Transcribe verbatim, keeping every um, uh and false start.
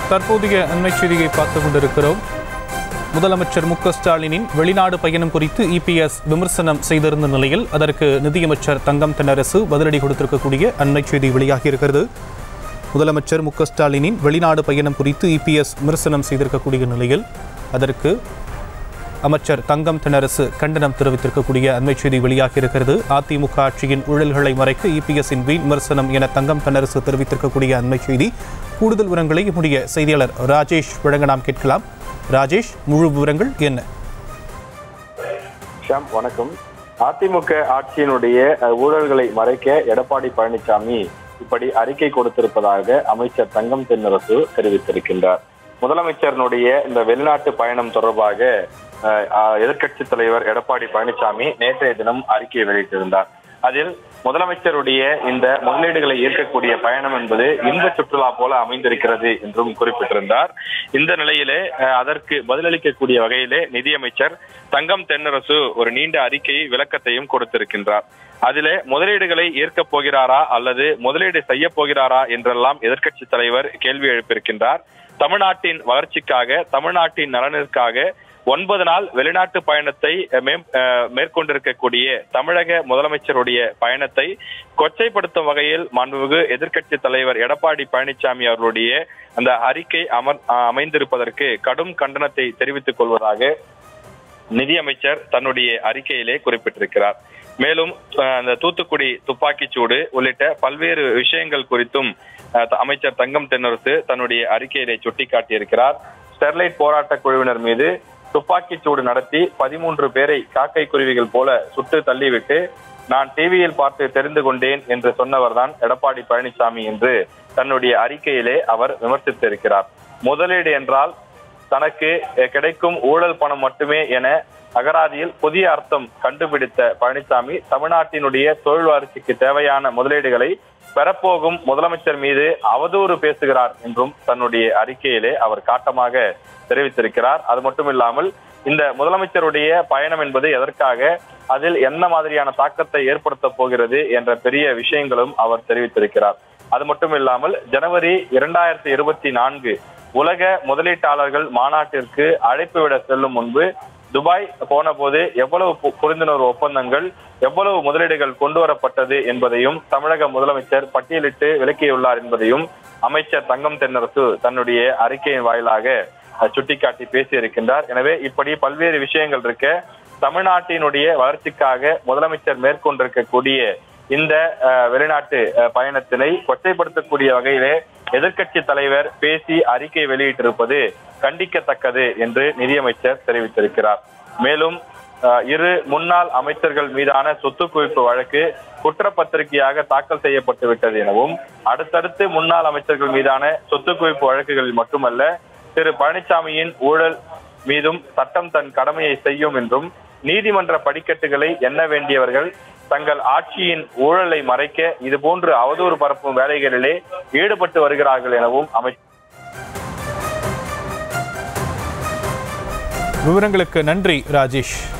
தற்போதைய அண்மை செய்தியை பார்த்துக் கொண்டிருக்கிறோம். முதலமைச்சர் மு க ஸ்டாலினின் வெளிநாடு பயணம் குறித்து இ பி எஸ் விமர்சனம் செய்திருந்த நிலையில் அதற்கு நிதியமைச்சர் தங்கம் தென்னரசு பதிலடி கொடுத்திருக்கக்கூடிய அண்மை செய்தி வெளியாகி இருக்கிறது. முதலமைச்சர் மு க ஸ்டாலினின் வெளிநாடு பயணம் குறித்து இ பி எஸ் விமர்சனம் செய்திருக்கக்கூடிய நிலையில் அதற்கு அமைச்சர் தங்கம் தென்னரசு கண்டனம் தெரிவித்திருக்கக்கூடிய அண்மை செய்தி வெளியாகி இருக்கிறது. அதிமுக ஆட்சியின் ஊழல்களை மறைக்க இ பி எஸ்ஸின் வீண் விமர்சனம் என தங்கம் தென்னரசு தெரிவித்திருக்கக்கூடிய அண்மை செய்தி. கூடுதல் விவரங்களை நம்முடைய செய்தியாளர் ராஜேஷ் வழங்க நாம் கேட்கலாம். ராஜேஷ், முழு விவரங்கள் என்ன? வணக்கம். அதிமுக ஆட்சியினுடைய ஊழல்களை மறைக்க எடப்பாடி பழனிசாமி இப்படி அறிக்கை கொடுத்திருப்பதாக அமைச்சர் தங்கம் தென்னரசு தெரிவித்திருக்கின்றார். முதலமைச்சரினுடைய இந்த வெளிநாட்டு பயணம் தொடர்பாக எதிர்க்கட்சி தலைவர் எடப்பாடி பழனிசாமி நேற்றைய தினம் அறிக்கையை வெளியிட்டிருந்தார். அதில் முதலமைச்சருடைய இந்த முதலீடுகளை ஈர்க்கக்கூடிய பயணம் என்பது இன்ப சுற்றுலா போல அமைந்திருக்கிறது என்றும் குறிப்பிட்டிருந்தார். இந்த நிலையிலே அதற்கு பதிலளிக்கக்கூடிய வகையிலே நிதியமைச்சர் தங்கம் தென்னரசு ஒரு நீண்ட அறிக்கையை விளக்கத்தையும் கொடுத்திருக்கின்றார். அதிலே முதலீடுகளை ஈர்க்கப் போகிறாரா அல்லது முதலீடு செய்ய போகிறாரா என்றெல்லாம் எதிர்க்கட்சி தலைவர் கேள்வி எழுப்பியிருக்கின்றார். தமிழ்நாட்டின் வளர்ச்சிக்காக, தமிழ்நாட்டின் நலனிற்காக ஒன்பது நாள் வெளிநாட்டு பயணத்தை மேற்கொண்டிருக்கக்கூடிய தமிழக முதலமைச்சருடைய பயணத்தை கொச்சைப்படுத்தும் வகையில் மாண்புமிகு எதிர்க்கட்சி தலைவர் எடப்பாடி பழனிசாமி அவர்களுடைய அந்த அறிக்கை அமர் அமைந்திருப்பதற்கு கடும் கண்டனத்தை தெரிவித்துக் கொள்வதாக நிதியமைச்சர் தன்னுடைய அறிக்கையிலே குறிப்பிட்டிருக்கிறார். மேலும் அந்த தூத்துக்குடி துப்பாக்கிச்சூடு உள்ளிட்ட பல்வேறு விஷயங்கள் குறித்தும் அமைச்சர் தங்கம் தென்னரசு தன்னுடைய அறிக்கையிலே சுட்டிக்காட்டியிருக்கிறார். ஸ்டெர்லைட் போராட்ட குழுவினர் மீது துப்பாக்கிச்சூடு நடத்தி பதிமூன்று பேரை காக்கை குருவிகள் போல சுட்டு தள்ளிவிட்டு நான் டிவியில் பார்த்து தெரிந்து கொண்டேன் என்று சொன்னவர்தான் எடப்பாடி பழனிசாமி என்று தன்னுடைய அறிக்கையிலே அவர் விமர்சித்திருக்கிறார். முதலீடு என்றால் தனக்கு கிடைக்கும் ஊழல் பணம் மட்டுமே என அகராதியில் புதிய அர்த்தம் கண்டுபிடித்த பழனிசாமி தமிழ்நாட்டினுடைய தொழில் வளர்ச்சிக்கு தேவையான முதலீடுகளை பெறப்போகும் முதலமைச்சர் மீது அவதூறு பேசுகிறார் என்றும் தன்னுடைய அறிக்கையிலே அவர் காட்டமாக தெரிவித்திருக்கிறார். அது மட்டும் இல்லாமல் இந்த முதலமைச்சருடைய பயணம் என்பது எதற்காக, அதில் என்ன மாதிரியான தாக்கத்தை ஏற்படுத்த போகிறது என்ற பெரிய விஷயங்களும் அவர் தெரிவித்திருக்கிறார். அது மட்டும் இல்லாமல் ஜனவரி இரண்டாயிரத்தி இருபத்தி நான்கு உலக முதலீட்டாளர்கள் மாநாட்டிற்கு அழைப்பு விட செல்லும் முன்பு துபாய் போன போது எவ்வளவு புரிந்துணர்வு ஒப்பந்தங்கள், எவ்வளவு முதலீடுகள் கொண்டு வரப்பட்டது என்பதையும் தமிழக முதலமைச்சர் பட்டியலிட்டு விளக்கியுள்ளார் என்பதையும் அமைச்சர் தங்கம் தென்னரசு தன்னுடைய அறிக்கையின் வாயிலாக சுட்டிக்காட்டி பேசியிருக்கின்றார். எனவே இப்படி பல்வேறு விஷயங்கள் இருக்க தமிழ்நாட்டினுடைய வளர்ச்சிக்காக முதலமைச்சர் மேற்கொண்டிருக்கக்கூடிய இந்த வெளிநாட்டு பயணத்தினை கொச்சைப்படுத்தக்கூடிய வகையிலே எதிர்க்கட்சி தலைவர் பேசி அறிக்கை வெளியிட்டிருப்பது கண்டிக்கத்தக்கது என்று நிதியமைச்சர் தெரிவித்திருக்கிறார். மேலும் இரு முன்னாள் அமைச்சர்கள் மீதான சொத்து குவிப்பு வழக்கு குற்றப்பத்திரிகையாக தாக்கல் செய்யப்பட்டு விட்டது எனவும் அடுத்தடுத்து முன்னாள் அமைச்சர்கள் மீதான சொத்து குவிப்பு வழக்குகளில் மட்டுமல்ல திரு பழனிசாமியின் ஊழல் மீதும் சட்டம் தன் கடமையை செய்யும் என்றும் நீதிமன்ற படிக்கட்டுகளை எண்ண வேண்டியவர்கள் தங்கள் ஆட்சியின் ஊழலை மறைக்க இதுபோன்று அவதூறு பரப்பும் வேலைகளிலே ஈடுபட்டு வருகிறார்கள் எனவும் அமைச்சர். விவரங்களுக்கு நன்றி ராஜேஷ்.